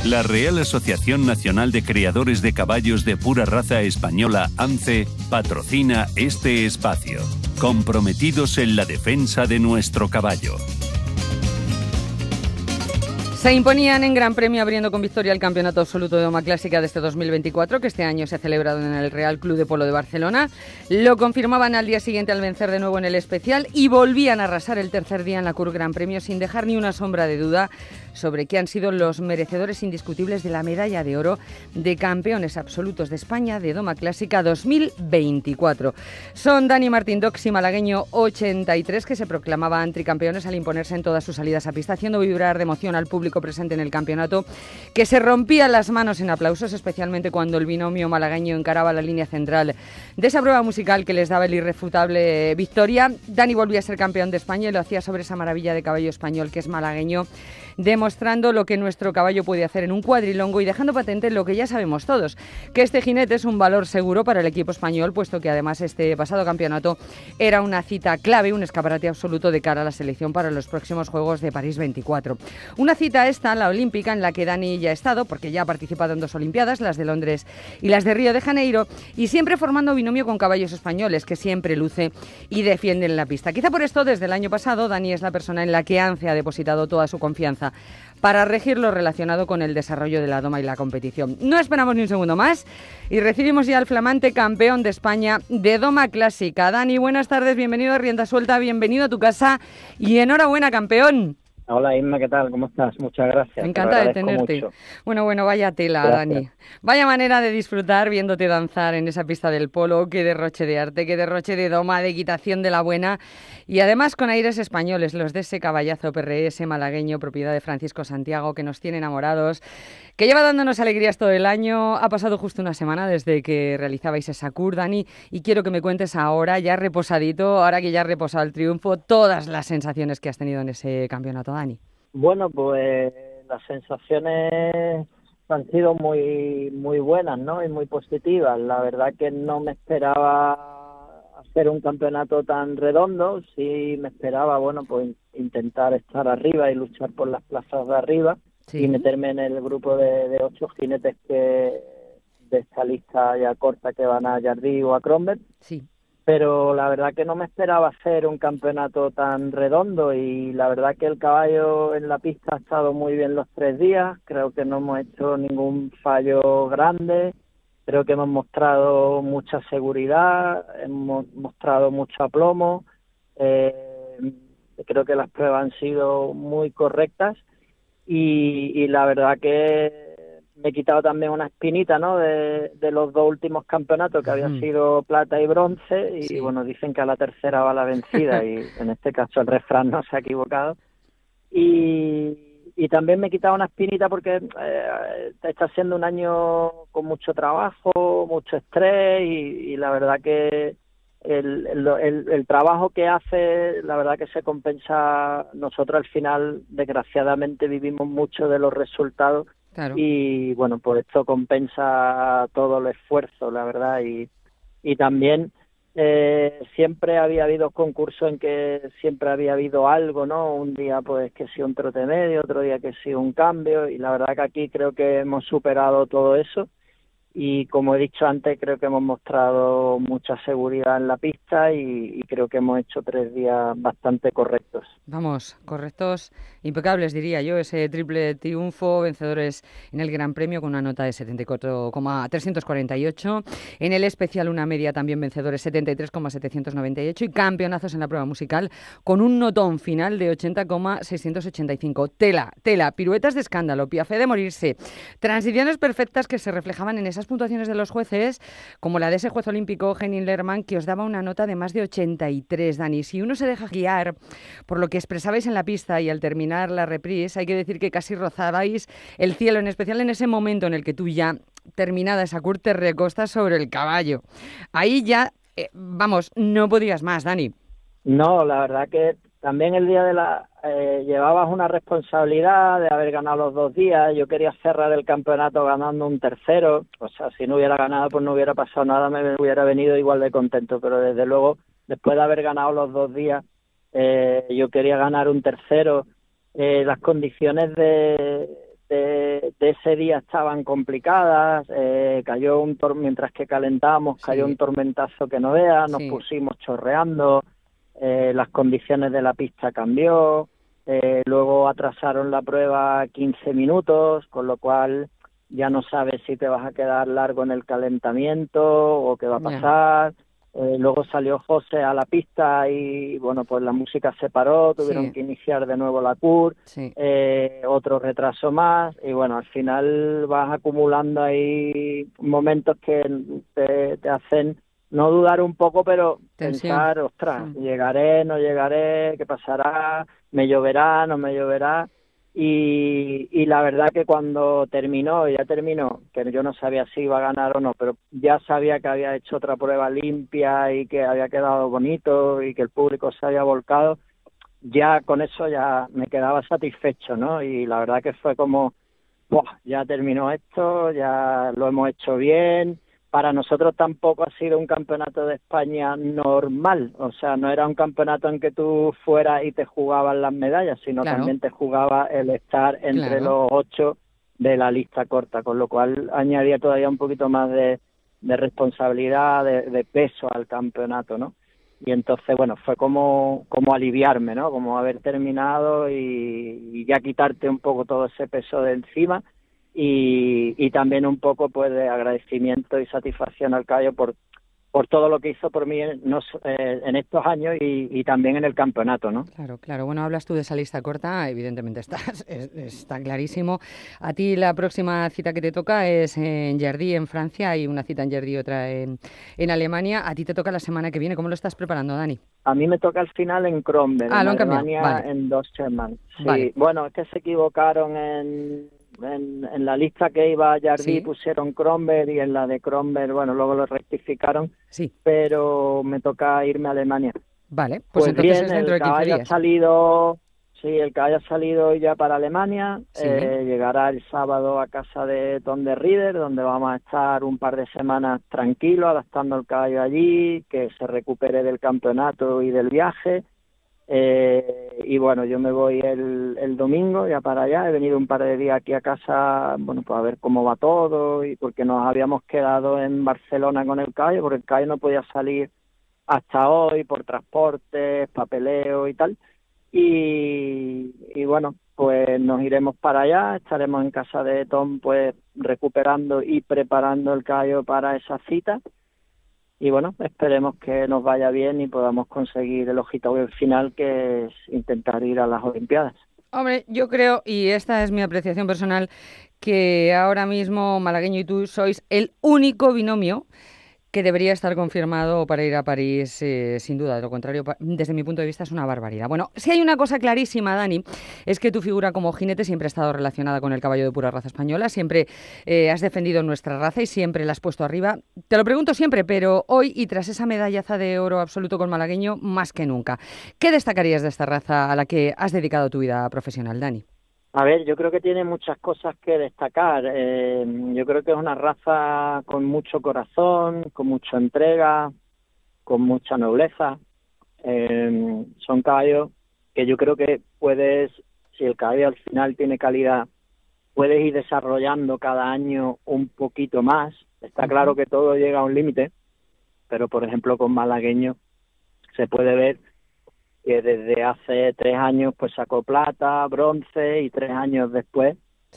La Real Asociación Nacional de Criadores de Caballos de Pura Raza Española, ANCE, patrocina este espacio. Comprometidos en la defensa de nuestro caballo. Se imponían en Gran Premio abriendo con victoria el Campeonato Absoluto de Doma Clásica de este 2024, que este año se ha celebrado en el Real Club de Polo de Barcelona. Lo confirmaban al día siguiente al vencer de nuevo en el especial y volvían a arrasar el tercer día en la Curve Gran Premio sin dejar ni una sombra de duda sobre qué han sido los merecedores indiscutibles de la medalla de oro de campeones absolutos de España de Doma Clásica 2024. Son Dani Martín Doxy, malagueño 83, que se proclamaban tricampeones al imponerse en todas sus salidas a pista, haciendo vibrar de emoción al público presente en el campeonato, que se rompían las manos en aplausos, especialmente cuando el binomio malagueño encaraba la línea central de esa prueba musical que les daba el irrefutable victoria. Dani volvía a ser campeón de España y lo hacía sobre esa maravilla de caballo español que es malagueño, demostrando lo que nuestro caballo puede hacer en un cuadrilongo y dejando patente lo que ya sabemos todos, que este jinete es un valor seguro para el equipo español, puesto que además este pasado campeonato era una cita clave, un escaparate absoluto de cara a la selección para los próximos Juegos de París 24. Una cita esta, la olímpica, en la que Dani ya ha estado, porque ya ha participado en 2 Olimpiadas, las de Londres y las de Río de Janeiro, y siempre formando binomio con caballos españoles, que siempre luce y defiende en la pista. Quizá por esto, desde el año pasado, Dani es la persona en la que ANCE ha depositado toda su confianza para regir lo relacionado con el desarrollo de la doma y la competición. No esperamos ni un segundo más y recibimos ya al flamante campeón de España de Doma Clásica. Dani, buenas tardes, bienvenido a Rienda Suelta, bienvenido a tu casa y enhorabuena, campeón. Hola Inma, ¿qué tal? ¿Cómo estás? Muchas gracias. Encantada de tenerte. Mucho. Bueno, vaya tela, gracias. Dani. Vaya manera de disfrutar viéndote danzar en esa pista del polo, qué derroche de arte, qué derroche de doma, de equitación de la buena y además con aires españoles, los de ese caballazo PRS malagueño, propiedad de Francisco Santiago, que nos tiene enamorados, que lleva dándonos alegrías todo el año. Ha pasado justo una semana desde que realizabais esa CUR, Dani, y quiero que me cuentes ahora, ya reposadito, ahora que ya has reposado el triunfo, todas las sensaciones que has tenido en ese campeonato, Dani. Bueno, pues las sensaciones han sido muy buenas, ¿no? Y muy positivas. La verdad que no me esperaba hacer un campeonato tan redondo. Sí me esperaba, bueno, pues intentar estar arriba y luchar por las plazas de arriba. Sí. Y meterme en el grupo de 8 jinetes que de esta lista ya corta que van a Jardí o a Kronberg. Sí. Pero la verdad que no me esperaba hacer un campeonato tan redondo y la verdad que el caballo en la pista ha estado muy bien los 3 días. Creo que no hemos hecho ningún fallo grande. Creo que hemos mostrado mucha seguridad, hemos mostrado mucho aplomo. Creo que las pruebas han sido muy correctas. Y la verdad que me he quitado también una espinita, ¿no? De los 2 últimos campeonatos, que había sido plata y bronce, y sí. Bueno, dicen que a la tercera va la vencida, y en este caso el refrán no se ha equivocado. Y también me he quitado una espinita porque está siendo un año con mucho trabajo, mucho estrés, y la verdad que el trabajo que hace, la verdad que se compensa. Nosotros al final, desgraciadamente, vivimos mucho de los resultados. Claro. Y bueno, pues esto compensa todo el esfuerzo, la verdad, y también siempre había habido concursos en que siempre había habido algo, ¿no? Un día pues que sí un trote medio, otro día que sí un cambio, y la verdad que aquí creo que hemos superado todo eso. Y como he dicho antes, creo que hemos mostrado mucha seguridad en la pista y creo que hemos hecho 3 días bastante correctos. Vamos, correctos, impecables diría yo, ese triple triunfo, vencedores en el Gran Premio con una nota de 74,348, en el especial una media también vencedores 73,798 y campeonazos en la prueba musical con un notón final de 80,685. Tela, piruetas de escándalo, piafé de morirse, transiciones perfectas que se reflejaban en esas puntuaciones de los jueces, como la de ese juez olímpico, Henning Lerman, que os daba una nota de más de 83, Dani. Si uno se deja guiar por lo que expresabais en la pista y al terminar la reprise, hay que decir que casi rozabais el cielo, en especial en ese momento en el que tú ya, terminada esa CUR, te recostas sobre el caballo. Ahí ya, vamos, no podías más, Dani. No, la verdad que también el día de llevabas una responsabilidad de haber ganado los 2 días. Yo quería cerrar el campeonato ganando un tercero. O sea, si no hubiera ganado, pues no hubiera pasado nada, me hubiera venido igual de contento. Pero desde luego, después de haber ganado los 2 días, yo quería ganar un tercero. Las condiciones de de ese día estaban complicadas, cayó mientras que calentábamos, cayó un tormentazo que no veas, nos pusimos chorreando, las condiciones de la pista cambió, luego atrasaron la prueba 15 minutos, con lo cual ya no sabes si te vas a quedar largo en el calentamiento o qué va a pasar. Luego salió José a la pista y, bueno, pues la música se paró, tuvieron que iniciar de nuevo la CUR, otro retraso más, y bueno, al final vas acumulando ahí momentos que te hacen no dudar un poco, pero pensar, ostras, llegaré, no llegaré, ¿qué pasará? ¿Me lloverá, no me lloverá? Y la verdad que cuando ya terminó, que yo no sabía si iba a ganar o no, pero ya sabía que había hecho otra prueba limpia y que había quedado bonito y que el público se había volcado, ya con eso ya me quedaba satisfecho, ¿no? Y la verdad que fue como, ya terminó esto, ya lo hemos hecho bien. Para nosotros tampoco ha sido un campeonato de España normal, o sea, no era un campeonato en que tú fueras y te jugabas las medallas, sino también te jugaba el estar entre los 8 de la lista corta, con lo cual añadía todavía un poquito más de responsabilidad, de peso al campeonato, ¿no? Y entonces, bueno, fue como aliviarme, ¿no? Como haber terminado y ya quitarte un poco todo ese peso de encima. Y también un poco pues de agradecimiento y satisfacción al Cayo por todo lo que hizo por mí en estos años y también en el campeonato, ¿no? Claro. Bueno, hablas tú de esa lista corta, evidentemente está clarísimo. A ti la próxima cita que te toca es en Jardy, en Francia, hay una cita en Jardy y otra en Alemania. A ti te toca la semana que viene. ¿Cómo lo estás preparando, Dani? A mí me toca al final en Kronberg, en Alemania, en 2 semanas. Sí, bueno, es que se equivocaron en la lista que iba a Jardy pusieron Kronberg y en la de Kronberg, bueno, luego lo rectificaron, pero me toca irme a Alemania. Vale, pues entonces bien, es dentro de 15 días. El que haya salido ya para Alemania, llegará el sábado a casa de Tom de Ridder, donde vamos a estar un par de semanas tranquilos, adaptando el caballo allí, que se recupere del campeonato y del viaje. Y bueno, yo me voy el domingo ya para allá, he venido un par de días aquí a casa, bueno, pues a ver cómo va todo, y porque nos habíamos quedado en Barcelona con el caballo, porque el caballo no podía salir hasta hoy por transportes, papeleo y tal, y bueno, pues nos iremos para allá, estaremos en casa de Tom pues recuperando y preparando el caballo para esa cita. Y bueno, esperemos que nos vaya bien y podamos conseguir el objetivo final, que es intentar ir a las Olimpiadas. Hombre, yo creo, y esta es mi apreciación personal, que ahora mismo Malagueño y tú sois el único binomio que debería estar confirmado para ir a París, sin duda. De lo contrario, desde mi punto de vista, es una barbaridad. Bueno, si hay una cosa clarísima, Dani, es que tu figura como jinete siempre ha estado relacionada con el caballo de pura raza española, siempre has defendido nuestra raza y siempre la has puesto arriba. Te lo pregunto siempre, pero hoy, y tras esa medallaza de oro absoluto con Malagueño, más que nunca, ¿qué destacarías de esta raza a la que has dedicado tu vida profesional, Dani? A ver, yo creo que tiene muchas cosas que destacar. Yo creo que es una raza con mucho corazón, con mucha entrega, con mucha nobleza. Son caballos que yo creo que si el caballo al final tiene calidad, puedes ir desarrollando cada año un poquito más. Está claro que todo llega a un límite, pero por ejemplo con Malagueño se puede ver que desde hace 3 años pues sacó plata, bronce, y 3 años después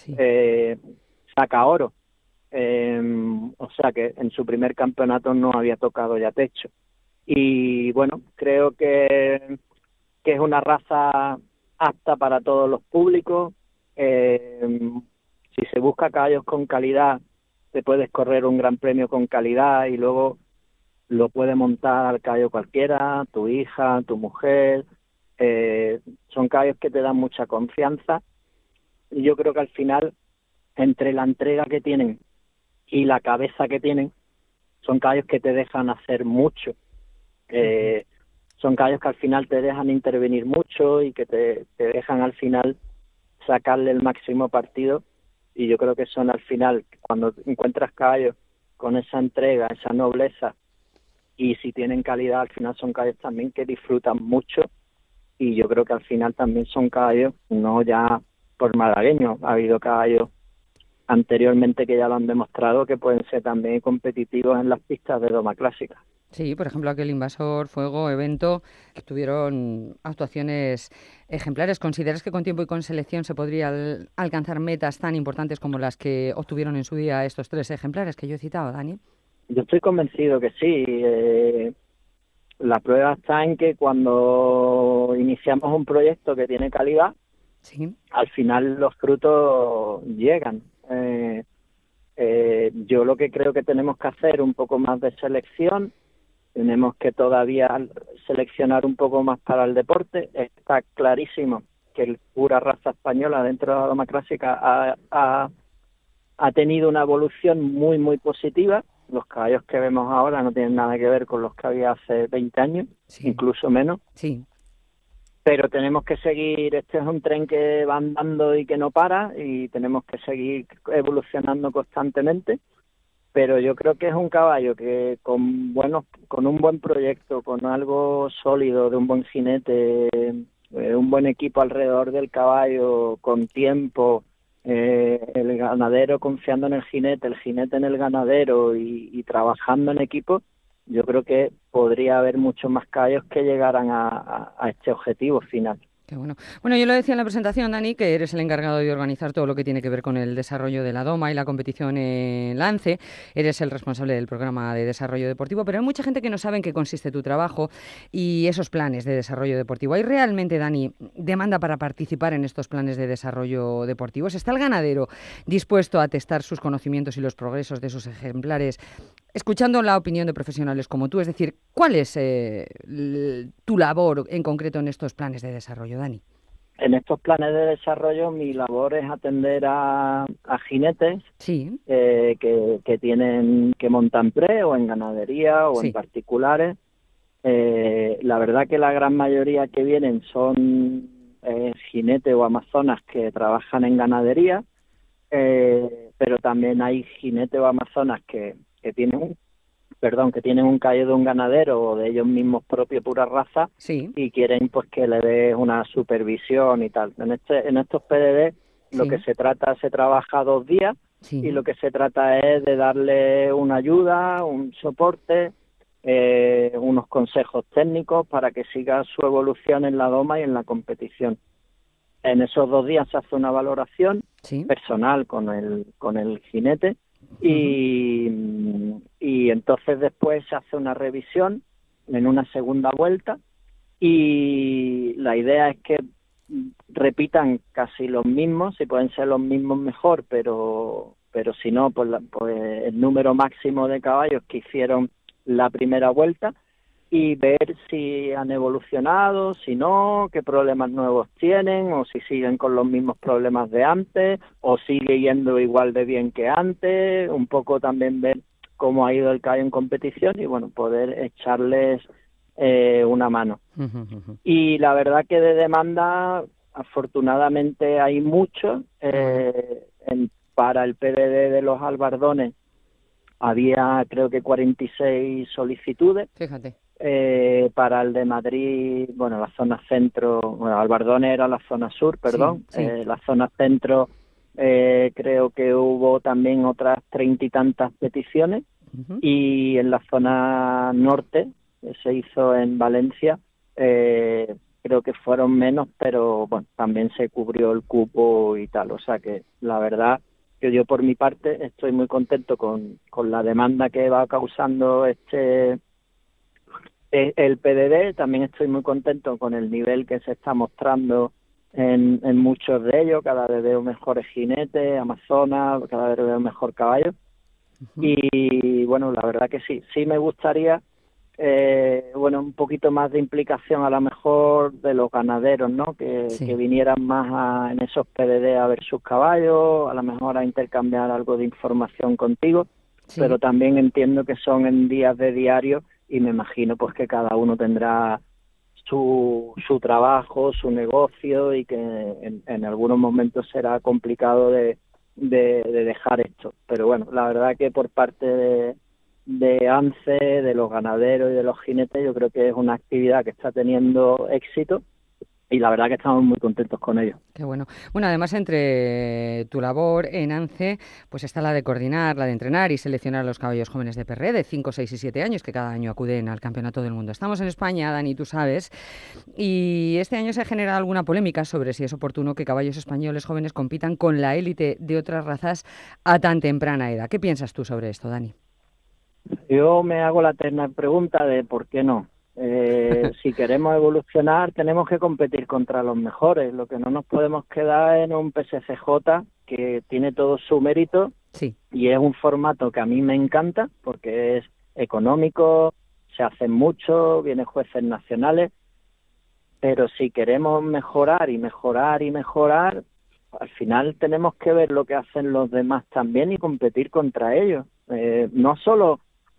saca oro. O sea que en su primer campeonato no había tocado ya techo. Y bueno, creo que es una raza apta para todos los públicos. Si se busca caballos con calidad, te puedes correr un gran premio con calidad y luego lo puede montar al caballo cualquiera, tu hija, tu mujer. Son caballos que te dan mucha confianza, y yo creo que al final, entre la entrega que tienen y la cabeza que tienen, son caballos que te dejan hacer mucho. Son caballos que al final te dejan intervenir mucho y que te dejan al final sacarle el máximo partido, y yo creo que son al final, cuando encuentras caballos con esa entrega, esa nobleza, y si tienen calidad, al final son caballos también que disfrutan mucho, y yo creo que al final también son caballos, no ya por malagueños, ha habido caballos anteriormente que ya lo han demostrado que pueden ser también competitivos en las pistas de doma clásica. Sí, por ejemplo, aquel Invasor, Fuego, Evento, tuvieron actuaciones ejemplares. ¿Consideras que con tiempo y con selección se podría alcanzar metas tan importantes como las que obtuvieron en su día estos 3 ejemplares que yo he citado, Dani? Yo estoy convencido que sí. La prueba está en que cuando iniciamos un proyecto que tiene calidad, Sí. al final los frutos llegan. Yo lo que creo que tenemos que hacer un poco más de selección. Tenemos que todavía seleccionar un poco más para el deporte. Está clarísimo que el pura raza española dentro de la doma clásica ha tenido una evolución muy, muy positiva. Los caballos que vemos ahora no tienen nada que ver con los que había hace 20 años, Sí. incluso menos. Sí. Pero tenemos que seguir, este es un tren que va andando y que no para, y tenemos que seguir evolucionando constantemente. Pero yo creo que es un caballo que con un buen proyecto, con algo sólido, de un buen jinete, un buen equipo alrededor del caballo, con tiempo, el ganadero confiando en el jinete en el ganadero y trabajando en equipo, yo creo que podría haber muchos más caballos que llegaran a este objetivo final. Qué bueno. Bueno, yo lo decía en la presentación, Dani, que eres el encargado de organizar todo lo que tiene que ver con el desarrollo de la doma y la competición en Lance. Eres el responsable del programa de desarrollo deportivo, pero hay mucha gente que no sabe en qué consiste tu trabajo y esos planes de desarrollo deportivo. ¿Hay realmente, Dani, demanda para participar en estos planes de desarrollo deportivo? ¿Está el ganadero dispuesto a testar sus conocimientos y los progresos de sus ejemplares, escuchando la opinión de profesionales como tú? Es decir, ¿cuál es tu labor en concreto en estos planes de desarrollo, Dani? En estos planes de desarrollo mi labor es atender a jinetes Sí. que montan pre o en ganadería o Sí. en particulares. La verdad que la gran mayoría que vienen son jinetes o amazonas que trabajan en ganadería, pero también hay jinetes o amazonas que tienen un caballo de un ganadero o de ellos mismos propios pura raza, Sí. y quieren pues que le des una supervisión y tal. En estos PDD lo Sí. que se trabaja 2 días, Sí. y lo que se trata es de darle una ayuda, un soporte, unos consejos técnicos para que siga su evolución en la doma y en la competición. En esos 2 días se hace una valoración Sí. personal con el jinete, y entonces después se hace una revisión en una segunda vuelta, y la idea es que repitan casi los mismos, si pueden ser los mismos mejor, pero si no, pues el número máximo de caballos que hicieron la primera vuelta, y ver si han evolucionado, si no, qué problemas nuevos tienen, o si siguen con los mismos problemas de antes, o sigue yendo igual de bien que antes, un poco también ver cómo ha ido el caballo en competición y, bueno, poder echarles una mano. Y la verdad que de demanda, afortunadamente hay mucho. Para el PDD de los Albardones había, creo que 46 solicitudes. Fíjate. Para el de Madrid, bueno, la zona centro, bueno, Albardones era la zona sur, perdón, Sí. la zona centro, creo que hubo también otras 30 y tantas peticiones, y en la zona norte, que se hizo en Valencia, creo que fueron menos, pero bueno, también se cubrió el cupo y tal, o sea que la verdad que yo por mi parte estoy muy contento con la demanda que va causando el PDD. También estoy muy contento con el nivel que se está mostrando en muchos de ellos. Cada vez veo mejores jinetes, amazonas, cada vez veo mejor caballo. Y bueno, la verdad que sí me gustaría un poquito más de implicación a lo mejor de los ganaderos, ¿no? Que vinieran más en esos PDD a ver sus caballos, a lo mejor a intercambiar algo de información contigo, pero también entiendo que son en días de diario, y me imagino pues que cada uno tendrá su trabajo, su negocio, y que en algunos momentos será complicado de dejar esto. Pero bueno, la verdad que por parte de ANCE, de los ganaderos y de los jinetes, yo creo que es una actividad que está teniendo éxito, la verdad que estamos muy contentos con ello. Qué bueno. Bueno, además entre tu labor en ANCE, pues está la de coordinar, la de entrenar y seleccionar a los caballos jóvenes de Perré de 5, 6 y 7 años que cada año acuden al Campeonato del Mundo. Estamos en España, Dani, tú sabes, y este año se ha generado alguna polémica sobre si es oportuno que caballos españoles jóvenes compitan con la élite de otras razas a tan temprana edad. ¿Qué piensas tú sobre esto, Dani? Yo me hago la eterna pregunta de por qué no. Si queremos evolucionar tenemos que competir contra los mejores. Lo que no nos podemos quedar en un PSCJ que tiene todo su mérito, sí, y es un formato que a mí me encanta porque es económico, se hacen mucho, vienen jueces nacionales, pero si queremos mejorar y mejorar y mejorar, al final tenemos que ver lo que hacen los demás también y competir contra ellos. No solo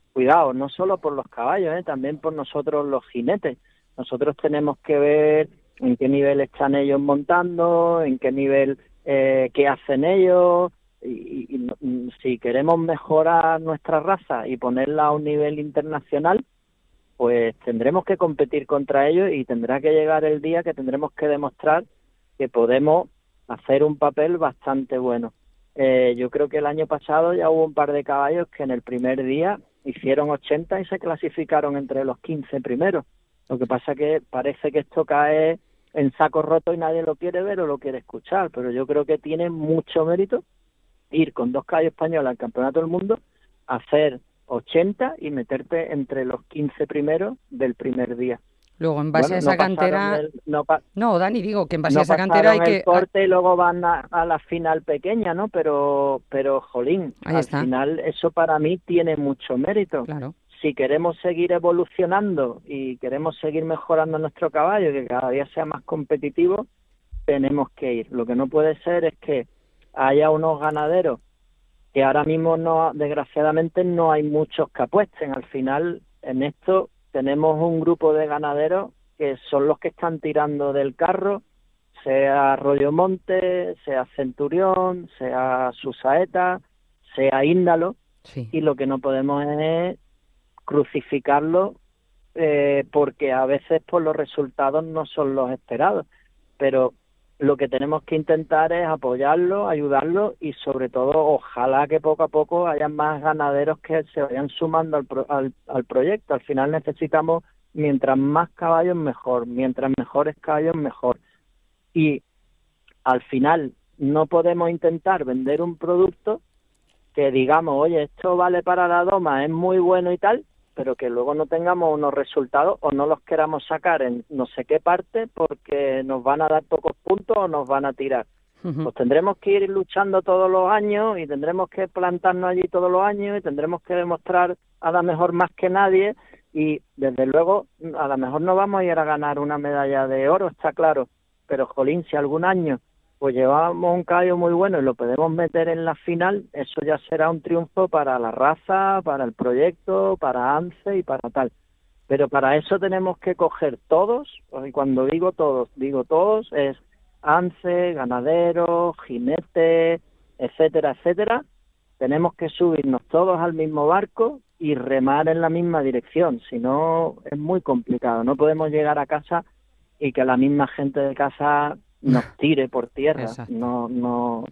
por los caballos, también por nosotros los jinetes. Nosotros tenemos que ver en qué nivel están ellos montando, en qué nivel, qué hacen ellos, y si queremos mejorar nuestra raza y ponerla a un nivel internacional, pues tendremos que competir contra ellos y tendrá que llegar el día que tendremos que demostrar que podemos hacer un papel bastante bueno. Yo creo que el año pasado ya hubo un par de caballos que en el primer día hicieron 80 y se clasificaron entre los 15 primeros. Lo que pasa que parece que esto cae en saco roto y nadie lo quiere ver o lo quiere escuchar, pero yo creo que tiene mucho mérito ir con 2 caballos españoles al Campeonato del Mundo, hacer 80 y meterte entre los 15 primeros del primer día. Luego, en base a esa cantera... No, Dani, digo que en base a esa cantera hay que... el corte y luego van a la final pequeña, ¿no? Pero jolín, al final eso para mí tiene mucho mérito. Claro. Si queremos seguir evolucionando y queremos seguir mejorando nuestro caballo, que cada día sea más competitivo, tenemos que ir. Lo que no puede ser es que haya unos ganaderos que ahora mismo, desgraciadamente, no hay muchos que apuesten. Al final, en esto tenemos un grupo de ganaderos que son los que están tirando del carro, sea Arroyo Monte, sea Centurión, sea Susaeta, sea Índalo, sí. Y lo que no podemos es crucificarlo porque a veces pues, los resultados no son los esperados, pero lo que tenemos que intentar es apoyarlo, ayudarlo y sobre todo ojalá que poco a poco haya más ganaderos que se vayan sumando al proyecto. Al final necesitamos mientras más caballos mejor, mientras mejores caballos mejor. Y al final no podemos intentar vender un producto que digamos, oye, esto vale para la doma, es muy bueno y tal, pero que luego no tengamos unos resultados o no los queramos sacar en no sé qué parte porque nos van a dar pocos puntos o nos van a tirar. Pues tendremos que ir luchando todos los años y tendremos que plantarnos allí todos los años y tendremos que demostrar a lo mejor más que nadie y desde luego a lo mejor no vamos a ir a ganar una medalla de oro, está claro, pero jolín, si algún año pues llevamos un caballo muy bueno y lo podemos meter en la final, eso ya será un triunfo para la raza, para el proyecto, para ANCE y para tal. Pero para eso tenemos que coger todos, y cuando digo todos, es ANCE, ganaderos, jinetes, etcétera, etcétera. Tenemos que subirnos todos al mismo barco y remar en la misma dirección, si no es muy complicado. No podemos llegar a casa y que la misma gente de casa nos tire por tierra. No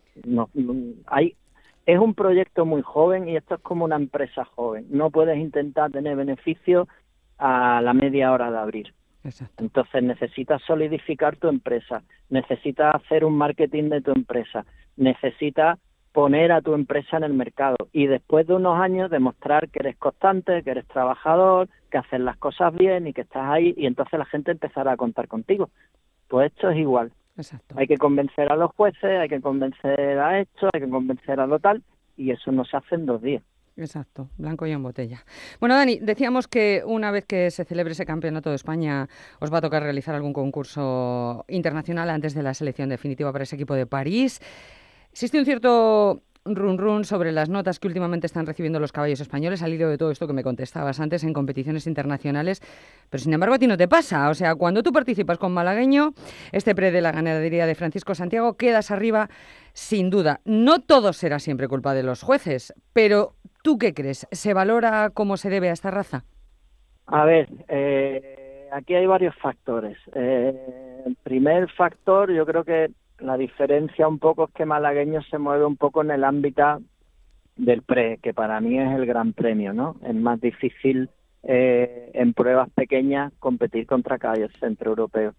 es un proyecto muy joven y esto es como una empresa joven. No puedes intentar tener beneficio a la media hora de abrir. Exacto. Entonces necesitas solidificar tu empresa, necesitas hacer un marketing de tu empresa, necesitas poner a tu empresa en el mercado y después de unos años demostrar que eres constante, que eres trabajador, que haces las cosas bien y que estás ahí y entonces la gente empezará a contar contigo. Pues esto es igual. Exacto. Hay que convencer a los jueces, hay que convencer a esto, hay que convencer a lo tal, y eso no se hace en 2 días. Exacto, blanco y en botella. Bueno, Dani, decíamos que una vez que se celebre ese campeonato de España os va a tocar realizar algún concurso internacional antes de la selección definitiva para ese equipo de París. Existe un cierto run sobre las notas que últimamente están recibiendo los caballos españoles al hilo de todo esto que me contestabas antes en competiciones internacionales, pero sin embargo a ti no te pasa, o sea, cuando tú participas con malagueño, este pre de la ganadería de Francisco Santiago, quedas arriba sin duda. No todo será siempre culpa de los jueces, pero ¿tú qué crees? ¿Se valora como se debe a esta raza? A ver, aquí hay varios factores. primer factor, yo creo que la diferencia un poco es que Malagueño se mueve un poco en el ámbito del pre, que para mí es el gran premio, ¿no? Es más difícil en pruebas pequeñas competir contra caballos centroeuropeos.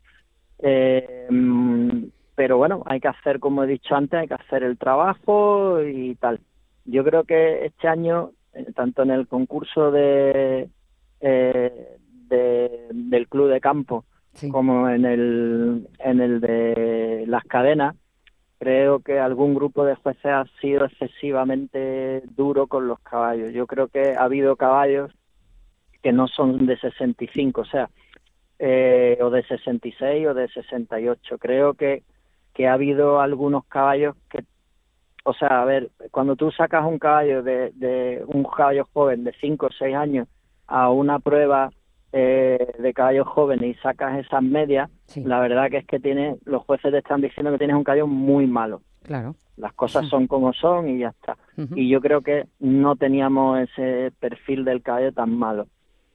Pero bueno, hay que hacer, como he dicho antes, hay que hacer el trabajo y tal. Yo creo que este año, tanto en el concurso del club de campo, sí, como en el de las cadenas, creo que algún grupo de jueces ha sido excesivamente duro con los caballos. Yo creo que ha habido caballos que no son de 65, o sea, o de 66 o de 68. Creo que ha habido algunos caballos que, o sea, a ver, cuando tú sacas un caballo de un caballo joven de 5 o 6 años a una prueba de caballos jóvenes y sacas esas medias, sí, la verdad que es que los jueces te están diciendo que tienes un caballo muy malo. Claro. Las cosas son como son y ya está. Y yo creo que no teníamos ese perfil del caballo tan malo.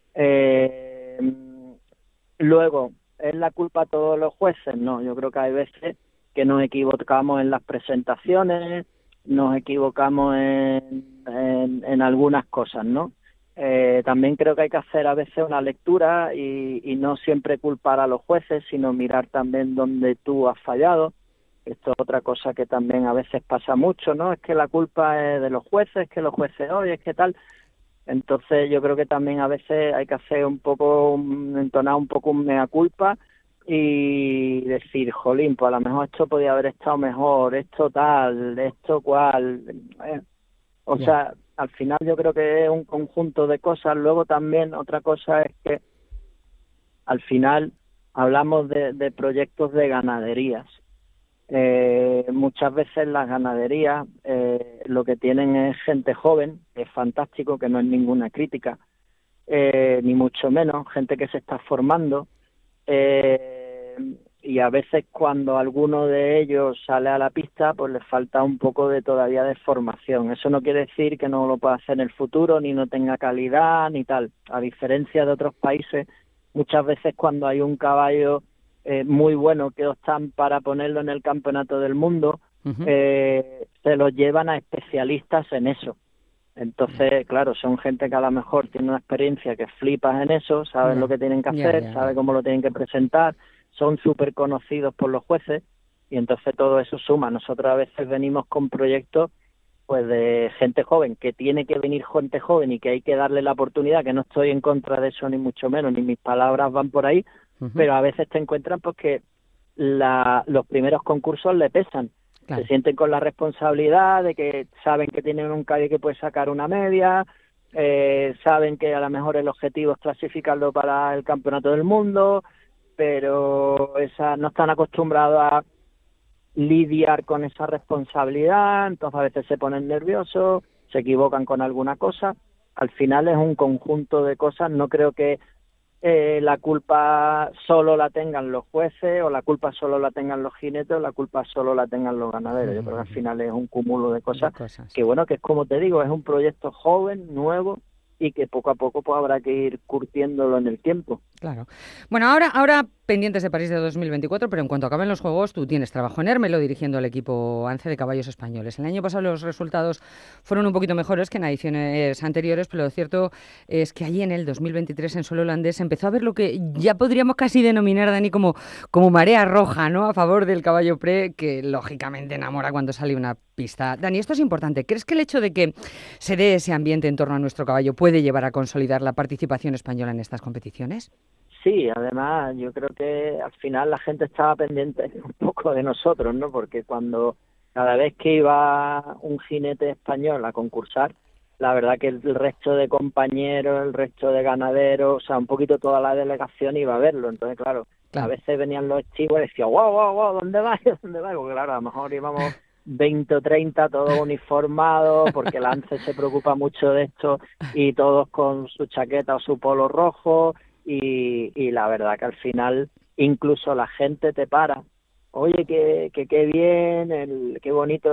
Luego, ¿es la culpa a todos los jueces? No, yo creo que hay veces que nos equivocamos en las presentaciones, nos equivocamos en algunas cosas, ¿no? También creo que hay que hacer a veces una lectura y no siempre culpar a los jueces, sino mirar también dónde tú has fallado. Esto es otra cosa que también a veces pasa mucho, ¿no? Es que la culpa es de los jueces, que los jueces hoy, es que tal. Entonces yo creo que también a veces hay que hacer entonar un poco un mea culpa y decir, jolín, pues a lo mejor esto podía haber estado mejor, esto tal, esto cual. O sea, al final yo creo que es un conjunto de cosas. Luego también otra cosa es que al final hablamos de proyectos de ganaderías. Muchas veces las ganaderías lo que tienen es gente joven, es fantástico, que no es ninguna crítica, ni mucho menos, gente que se está formando, y a veces cuando alguno de ellos sale a la pista, pues les falta un poco todavía de formación. Eso no quiere decir que no lo pueda hacer en el futuro, ni no tenga calidad, ni tal. A diferencia de otros países, muchas veces cuando hay un caballo muy bueno que optan para ponerlo en el campeonato del mundo, se lo llevan a especialistas en eso. Entonces, claro, son gente que a lo mejor tiene una experiencia que flipas en eso, saben lo que tienen que hacer, saben cómo lo tienen que presentar, son súper conocidos por los jueces y entonces todo eso suma. Nosotros a veces venimos con proyectos pues de gente joven, que tiene que venir gente joven y que hay que darle la oportunidad, que no estoy en contra de eso ni mucho menos, ni mis palabras van por ahí, pero a veces te encuentran pues que los primeros concursos le pesan. Claro. Se sienten con la responsabilidad de que saben que tienen un caballo que puede sacar una media, saben que a lo mejor el objetivo es clasificarlo para el campeonato del mundo, pero no están acostumbrados a lidiar con esa responsabilidad, entonces a veces se ponen nerviosos, se equivocan con alguna cosa. Al final es un conjunto de cosas. No creo que la culpa solo la tengan los jueces, o la culpa solo la tengan los jinetes, o la culpa solo la tengan los ganaderos. Yo creo que al final es un cúmulo de cosas. Que bueno, que es como te digo, es un proyecto joven, nuevo, y que poco a poco pues habrá que ir curtiéndolo en el tiempo. Claro. Bueno, ahora pendientes de París de 2024, pero en cuanto acaben los Juegos, tú tienes trabajo en Hermelo dirigiendo el equipo ANCE de caballos españoles. El año pasado los resultados fueron un poquito mejores que en ediciones anteriores, pero lo cierto es que allí en el 2023 en suelo holandés empezó a ver lo que ya podríamos casi denominar, Dani, como marea roja, ¿no? A favor del caballo pre, que lógicamente enamora cuando sale una pista. Dani, esto es importante. ¿Crees que el hecho de que se dé ese ambiente en torno a nuestro caballo puede llevar a consolidar la participación española en estas competiciones? Sí, además yo creo que al final la gente estaba pendiente un poco de nosotros, ¿no? Porque cada vez que iba un jinete español a concursar, la verdad que el resto de compañeros, el resto de ganaderos, o sea, un poquito toda la delegación iba a verlo. Entonces, claro. A veces venían los chivos y decían, wow, ¿dónde vas? ¿Dónde vas? Porque claro, a lo mejor íbamos 20 o 30 todos uniformados, porque la ANCE se preocupa mucho de esto, y todos con su chaqueta o su polo rojo. Y la verdad que al final incluso la gente te para. Oye, qué bien, qué bonito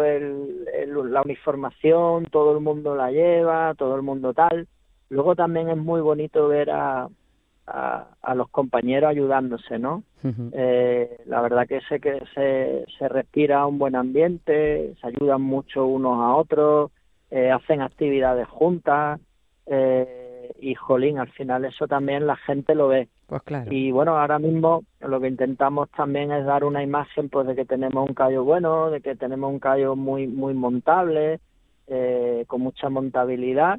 la uniformación, todo el mundo la lleva, todo el mundo tal. Luego también es muy bonito ver a a los compañeros ayudándose, ¿no? Ujú. La verdad que se respira un buen ambiente, se ayudan mucho unos a otros, hacen actividades juntas, y jolín, al final eso también la gente lo ve. Pues claro. Y bueno, ahora mismo lo que intentamos también es dar una imagen pues de que tenemos un callo bueno, de que tenemos un callo muy montable, con mucha montabilidad.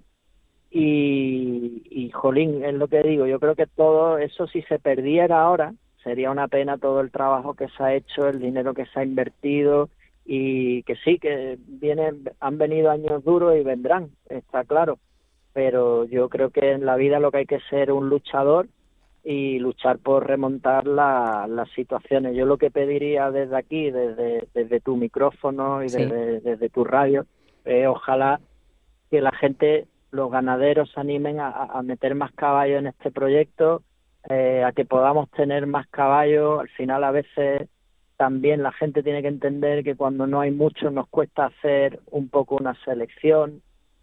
Y jolín, es lo que digo, yo creo que todo eso, si se perdiera ahora, sería una pena todo el trabajo que se ha hecho, el dinero que se ha invertido, y que sí, que han venido años duros y vendrán, está claro, pero yo creo que en la vida lo que hay que ser un luchador y luchar por remontar las situaciones. Yo lo que pediría desde aquí, desde tu micrófono y Sí. desde tu radio, ojalá que la gente, los ganaderos, se animen a meter más caballos en este proyecto, a que podamos tener más caballos. Al final, a veces también la gente tiene que entender que cuando no hay muchos nos cuesta hacer un poco una selección,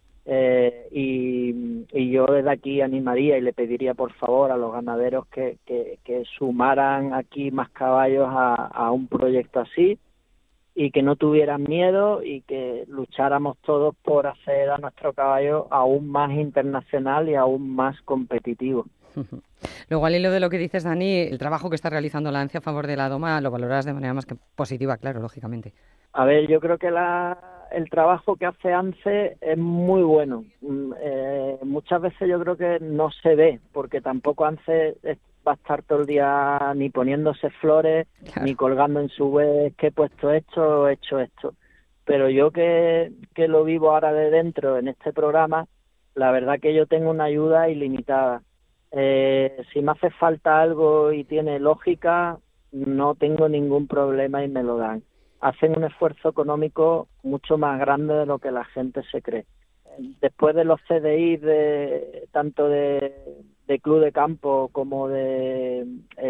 y yo desde aquí animaría y le pediría por favor a los ganaderos que sumaran aquí más caballos a un proyecto así, y que no tuvieran miedo y que lucháramos todos por hacer a nuestro caballo aún más internacional y aún más competitivo. Luego, al hilo de lo que dices, Dani, el trabajo que está realizando la ANCE a favor de la doma lo valoras de manera más que positiva, claro, lógicamente. A ver, yo creo que el trabajo que hace ANCE es muy bueno. Muchas veces yo creo que no se ve, porque tampoco ANCE va a estar todo el día ni poniéndose flores, Claro. ni colgando en su web que he puesto esto, he hecho esto. Pero yo que lo vivo ahora de dentro en este programa, la verdad que yo tengo una ayuda ilimitada. Si me hace falta algo y tiene lógica, no tengo ningún problema y me lo dan. Hacen un esfuerzo económico mucho más grande de lo que la gente se cree. Después de los CDI, tanto de Club de Campo como de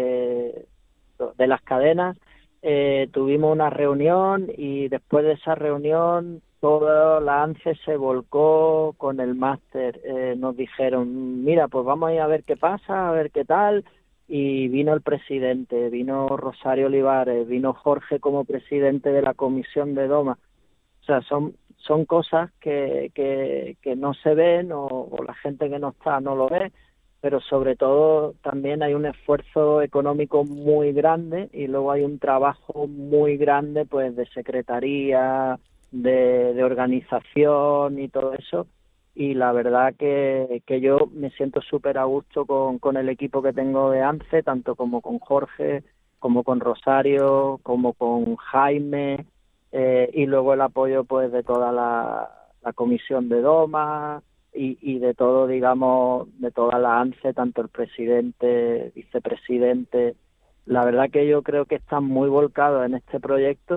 las cadenas, tuvimos una reunión, y después de esa reunión toda la ANCE se volcó con el máster. Nos dijeron, mira, pues vamos a ir a ver qué pasa, a ver qué tal. Y vino el presidente, vino Rosario Olivares, vino Jorge como presidente de la comisión de doma. O sea, son cosas que no se ven, o la gente que no está no lo ve, pero sobre todo también hay un esfuerzo económico muy grande, y luego hay un trabajo muy grande pues de secretaría, de organización y todo eso. Y la verdad que yo me siento súper a gusto con el equipo que tengo de ANCE, tanto como con Jorge, como con Rosario, como con Jaime, y luego el apoyo pues de toda la comisión de doma y de todo, digamos, de toda la ANCE, tanto el presidente, vicepresidente. La verdad que yo creo que están muy volcados en este proyecto,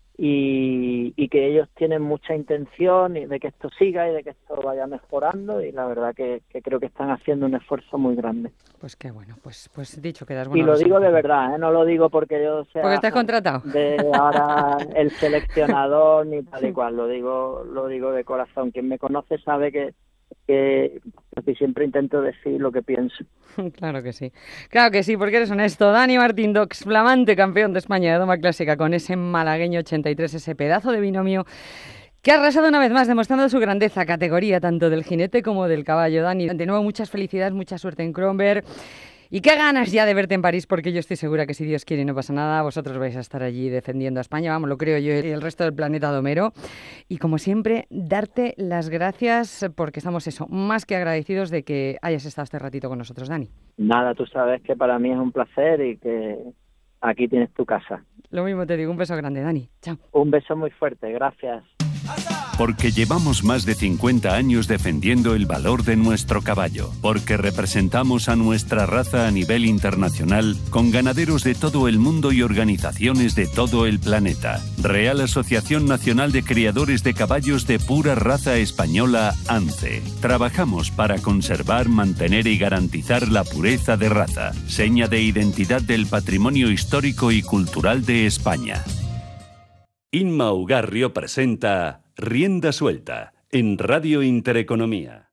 y que ellos tienen mucha intención de que esto siga y de que esto vaya mejorando, y la verdad que creo que están haciendo un esfuerzo muy grande. Pues qué bueno, pues dicho, quedas Y bueno. lo digo de verdad, no lo digo porque yo sea Porque estás contratado. de ahora el seleccionador ni tal y cual, lo digo de corazón. Quien me conoce sabe que siempre intento decir lo que pienso. Claro que sí, porque eres honesto. Dani Martín Dox, flamante campeón de España de doma clásica con ese malagueño 83, ese pedazo de binomio que ha arrasado una vez más, demostrando su grandeza, categoría tanto del jinete como del caballo. Dani, de nuevo muchas felicidades, mucha suerte en Kronberg. Y qué ganas ya de verte en París, porque yo estoy segura que si Dios quiere y no pasa nada, vosotros vais a estar allí defendiendo a España, vamos, lo creo yo y el resto del planeta domero. Y como siempre, darte las gracias, porque estamos más que agradecidos de que hayas estado este ratito con nosotros, Dani. Nada, tú sabes que para mí es un placer y que aquí tienes tu casa. Lo mismo te digo, un beso grande, Dani. Chao. Un beso muy fuerte, gracias. Porque llevamos más de 50 años defendiendo el valor de nuestro caballo. Porque representamos a nuestra raza a nivel internacional con ganaderos de todo el mundo y organizaciones de todo el planeta. Real Asociación Nacional de Criadores de Caballos de Pura Raza Española, ANCE. Trabajamos para conservar, mantener y garantizar la pureza de raza, seña de identidad del patrimonio histórico y cultural de España. Inma Ugarrio presenta Rienda Suelta en Radio Intereconomía.